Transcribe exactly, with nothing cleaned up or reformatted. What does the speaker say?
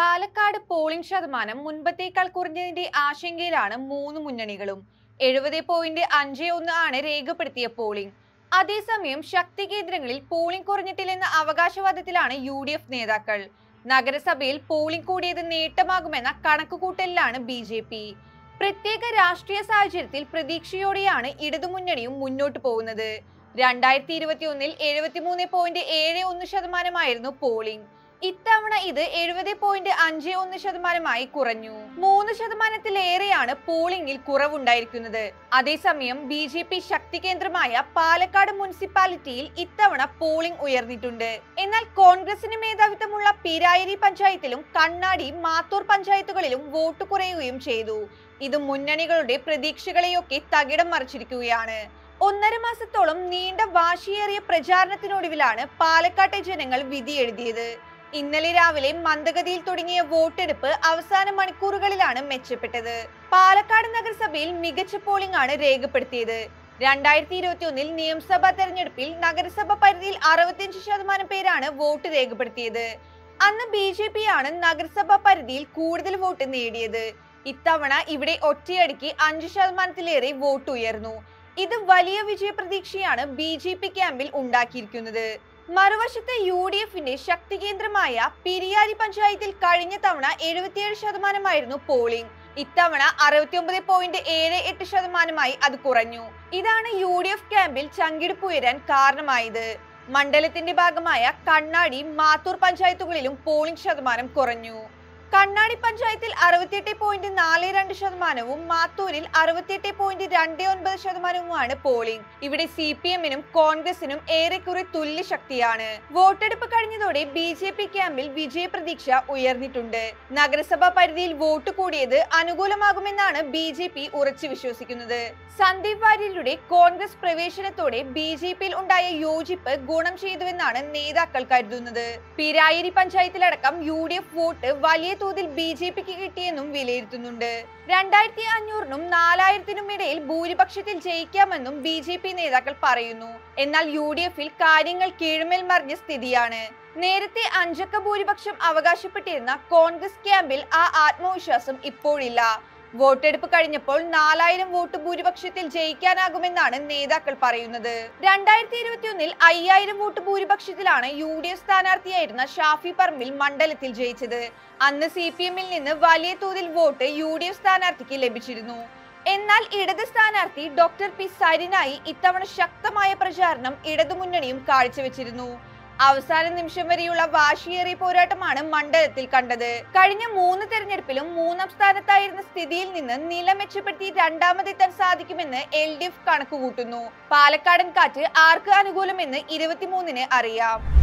Palakkad polling ശതമാനം മുൻപത്തേക്കാൾ കുറഞ്ഞതിന്റെ ആശങ്കയിലാണ് മൂന്ന് മുന്നണികളും. എഴുപത് പോയിന്റ് അഞ്ച് ഒന്ന് ആണ് രേഖപ്പെടുത്തിയ പോളിംഗ്. അതേസമയം ശക്തി കേന്ദ്രങ്ങളിൽ പോളിംഗ് കുറഞ്ഞിട്ടില്ലെന്ന അവകാശവാദത്തിലാണ് യു ഡി എഫ് നേതാക്കൾ. നഗരസഭയിൽ പോളിംഗ് കൂടിയത് നേട്ടമാകുമെന്ന കണക്കുകൂട്ടലിലാണ് ബി ജെ പി. പ്രത്യേക രാഷ്ട്രീയ സാഹചര്യത്തിൽ പ്രതീക്ഷയോടെയാണ് ഇടതുമുന്നണിയും മുന്നോട്ട് പോകുന്നത്. രണ്ടായിരത്തി ഇരുപത്തി ഒന്നിൽ എഴുപത്തിമൂന്ന് പോയിന്റ് ഏഴ് ഒന്ന് ശതമാനമായിരുന്നു പോളിംഗ്. ഇത്തവണ ഇത് എഴുപത് പോയിന്റ് അഞ്ച് ഒന്ന് ശതമാനമായി കുറഞ്ഞു. മൂന്ന് ശതമാനത്തിലേറെയാണ് പോളിംഗിൽ കുറവുണ്ടായിരിക്കുന്നത്. അതേസമയം ബി ജെ പി ശക്തി കേന്ദ്രമായ പാലക്കാട് മുനിസിപ്പാലിറ്റിയിൽ ഇത്തവണ പോളിംഗ് ഉയർന്നിട്ടുണ്ട്. എന്നാൽ കോൺഗ്രസിന് മേധാവിത്വമുള്ള പീരായേരി പഞ്ചായത്തിലും കണ്ണാടി, മാത്തൂർ പഞ്ചായത്തുകളിലും വോട്ട് കുറയുകയും ചെയ്തു. ഇത് മുന്നണികളുടെ പ്രതീക്ഷകളെയൊക്കെ തകിടം മറിച്ചിരിക്കുകയാണ്. ഒന്നര മാസത്തോളം നീണ്ട വാശിയേറിയ പ്രചാരണത്തിനൊടുവിലാണ് പാലക്കാട്ടെ ജനങ്ങൾ വിധി എഴുതിയത്. ഇന്നലെ രാവിലെ മന്ദഗതിയിൽ തുടങ്ങിയ വോട്ടെടുപ്പ് അവസാന മണിക്കൂറുകളിലാണ് മെച്ചപ്പെട്ടത്. പാലക്കാട് നഗരസഭയിൽ മികച്ച പോളിംഗ് ആണ് രേഖപ്പെടുത്തിയത്. രണ്ടായിരത്തി ഇരുപത്തി ഒന്നിൽ നിയമസഭാ തെരഞ്ഞെടുപ്പിൽ നഗരസഭ പരിധിയിൽ അറുപത്തിയഞ്ച് ശതമാനം പേരാണ് വോട്ട് രേഖപ്പെടുത്തിയത്. അന്ന് ബി ജെ പി ആണ് നഗരസഭാ പരിധിയിൽ കൂടുതൽ വോട്ട് നേടിയത്. ഇത്തവണ ഇവിടെ ഒറ്റയടിക്ക് അഞ്ചു ശതമാനത്തിലേറെ വോട്ട് ഉയർന്നു. ഇത് വലിയ വിജയപ്രതീക്ഷയാണ് ബി ജെ പി ക്യാമ്പിൽ ഉണ്ടാക്കിയിരിക്കുന്നത്. മറുവശത്ത് യു ഡി എഫിന്റെ ശക്തി കേന്ദ്രമായ പെരിയാരി പഞ്ചായത്തിൽ കഴിഞ്ഞ തവണ എഴുപത്തിയേഴ് ശതമാനമായിരുന്നു പോളിംഗ്. ഇത്തവണ അറുപത്തി ഒമ്പത് പോയിന്റ് ഏഴ് എട്ട് ശതമാനമായി അത് കുറഞ്ഞു. ഇതാണ് യു ഡി എഫ് ക്യാമ്പിൽ ചങ്കിടിപ്പ് ഉയരാൻ കാരണമായത്. മണ്ഡലത്തിന്റെ ഭാഗമായ കണ്ണാടി, മാത്തൂർ പഞ്ചായത്തുകളിലും പോളിംഗ് ശതമാനം കുറഞ്ഞു. കണ്ണാടി പഞ്ചായത്തിൽ അറുപത്തിയെട്ട് പോയിന്റ് നാല് രണ്ട് ശതമാനവും മാത്തൂരിൽ അറുപത്തിയെട്ട് പോയിന്റ് രണ്ട് ഒൻപത് ശതമാനവുമാണ് പോളിംഗ്. ഇവിടെ സി പി എമ്മിനും കോൺഗ്രസിനും ഏറെക്കുറെ തുല്യ ശക്തിയാണ്. വോട്ടെടുപ്പ് കഴിഞ്ഞതോടെ ബി ജെ പി ക്യാമ്പിൽ വിജയപ്രതീക്ഷ ഉയർന്നിട്ടുണ്ട്. നഗരസഭാ പരിധിയിൽ വോട്ട് കൂടിയത് അനുകൂലമാകുമെന്നാണ് ബി ജെ പി ഉറച്ചു വിശ്വസിക്കുന്നത്. സന്ദീപ് വാര്യരുടെ കോൺഗ്രസ് പ്രവേശനത്തോടെ ബി ജെ പിയിൽ ഉണ്ടായ യോജിപ്പ് ഗുണം ചെയ്തുവെന്നാണ് നേതാക്കൾ കരുതുന്നത്. പീരായേരി പഞ്ചായത്തിലടക്കം യു ഡി എഫ് വോട്ട് വലിയ തോതിൽ ബി ജെ പിക്ക് കിട്ടിയെന്നും വിലയിരുത്തുന്നുണ്ട്. രണ്ടായിരത്തി അഞ്ഞൂറിനും നാലായിരത്തിനും ഇടയിൽ ഭൂരിപക്ഷത്തിൽ ജയിക്കാമെന്നും ബി ജെ പി നേതാക്കൾ പറയുന്നു. എന്നാൽ യു ഡി എഫിൽ കാര്യങ്ങൾ കീഴ്മേൽ മറിഞ്ഞ സ്ഥിതിയാണ്. നേരത്തെ അഞ്ചക്ക ഭൂരിപക്ഷം അവകാശപ്പെട്ടിരുന്ന കോൺഗ്രസ് ക്യാമ്പിൽ ആ ആത്മവിശ്വാസം ഇപ്പോഴില്ല. വോട്ടെടുപ്പ് കഴിഞ്ഞപ്പോൾ നാലായിരം വോട്ട് ഭൂരിപക്ഷത്തിൽ ജയിക്കാനാകുമെന്നാണ് നേതാക്കൾ പറയുന്നത്. രണ്ടായിരത്തി ഇരുപത്തി ഒന്നിൽ അയ്യായിരം വോട്ട് ഭൂരിപക്ഷത്തിലാണ് യു ഡി എഫ് സ്ഥാനാർത്ഥിയായിരുന്ന ഷാഫി പറമ്പിൽ മണ്ഡലത്തിൽ ജയിച്ചത്. അന്ന് സി പി എമ്മിൽ നിന്ന് വലിയ തോതിൽ വോട്ട് യു ഡി എഫ് സ്ഥാനാർത്ഥിക്ക് ലഭിച്ചിരുന്നു. എന്നാൽ ഇടത് സ്ഥാനാർത്ഥി ഡോക്ടർ പി സരിനായി ഇത്തവണ ശക്തമായ പ്രചാരണം ഇടതുമുന്നണിയും കാഴ്ചവെച്ചിരുന്നു. അവസാന നിമിഷം വരെയുള്ള വാശിയേറിയ പോരാട്ടമാണ് മണ്ഡലത്തിൽ കണ്ടത്. കഴിഞ്ഞ മൂന്ന് തെരഞ്ഞെടുപ്പിലും മൂന്നാം സ്ഥാനത്തായിരുന്ന സ്ഥിതിയിൽ നിന്ന് നില മെച്ചപ്പെടുത്തി രണ്ടാമതെത്താൻ സാധിക്കുമെന്ന് എൽ ഡി എഫ് കണക്കുകൂട്ടുന്നു. പാലക്കാടൻ കാറ്റ് ആർക്ക് അനുകൂലമെന്ന് ഇരുപത്തിമൂന്നിന് അറിയാം.